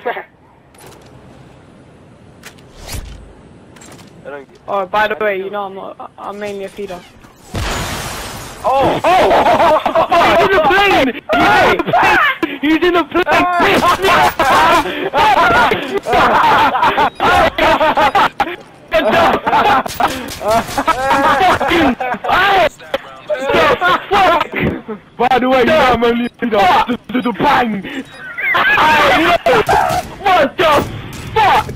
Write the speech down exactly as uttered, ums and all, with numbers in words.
I don't get Oh, by the way, you know I'm not. I'm mainly a feeder. Oh! Oh! He's in the plane! He's in the plane! By the way, you know I'm only a feeder. Bang! What the fuck?